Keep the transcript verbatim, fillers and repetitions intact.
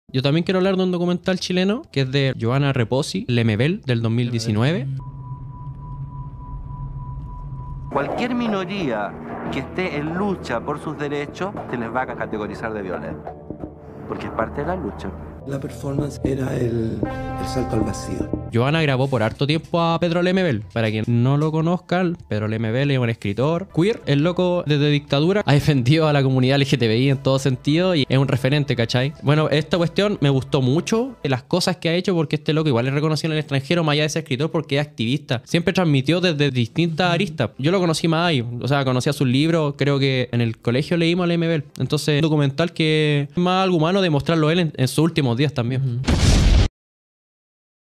Yo también quiero hablar de un documental chileno que es de Joana Reposi, Lemebel, del dos mil diecinueve. Cualquier minoría que esté en lucha por sus derechos se les va a categorizar de violenta, porque es parte de la lucha. La performance era el, el salto al vacío. Joana grabó por harto tiempo a Pedro Lemebel. Para quien no lo conozcan, Pedro Lemebel es un escritor queer. El loco desde dictadura ha defendido a la comunidad L G T B I en todo sentido y es un referente, ¿cachai? Bueno, esta cuestión me gustó mucho, las cosas que ha hecho, porque este loco igual es reconocido en el extranjero más allá de ser escritor porque es activista. Siempre transmitió desde distintas aristas. Yo lo conocí más ahí, o sea, conocía sus libros, creo que en el colegio leímos a Lemebel. Entonces, un documental que es más algo humano de mostrarlo él en, en sus últimos días también. Uh-huh.